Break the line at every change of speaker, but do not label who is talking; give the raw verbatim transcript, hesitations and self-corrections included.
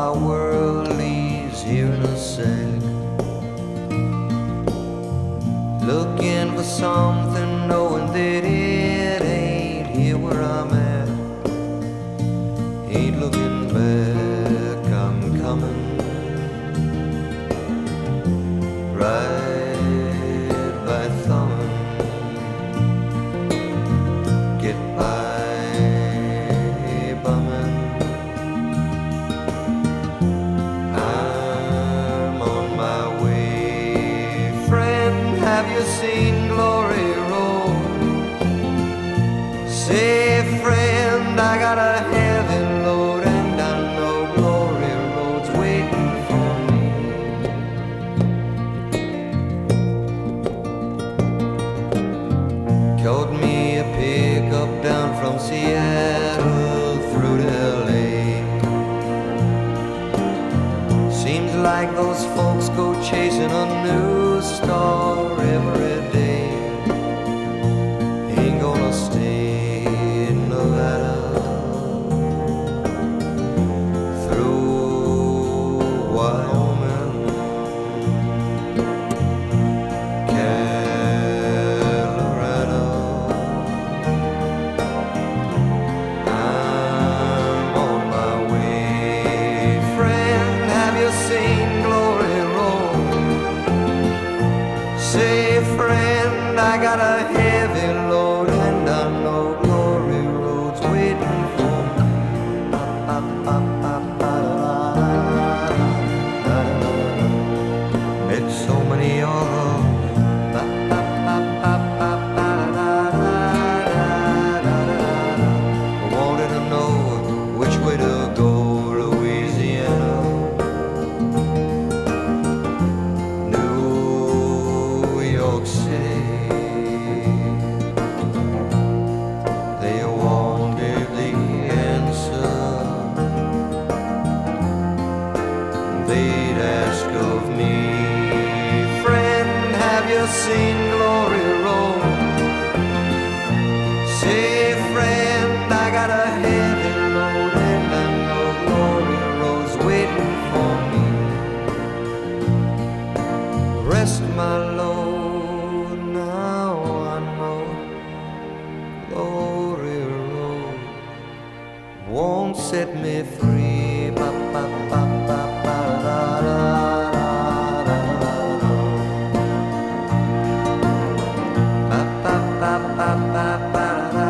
my world leaves here in a sec. Looking for something, knowing that it ain't here where I'm at. Ain't looking back, I'm coming right by thumbing. Get by bumming. I'm on my way. Friend, have you seen Glory Road? Say, friend, I got a heavy load, and I know Glory Road's waiting for me. Caught me a pickup down from Seattle through to L A. Seems like those folks go chasing a new star every day. Ain't gonna stay in Nevada. Through Wyoming, Colorado. I'm on my way. Friend, have you seen Glory Road? Say, friend, I got a heavy load, and I know Glory Road's waiting for me. Met so many others. Wanted to know which way to go, Louisiana, New York City. They wanted the answer. They'd ask of me, friend, have you seen Glory Road? Say, friend, I got a heavy load, and I know Glory Road's waiting for me. Rest my load, now I know Glory Road won't set me free. Ba, ba, ba, ba, ba, da, da, da, da, da. Ba, ba, ba, ba, ba, ba, da.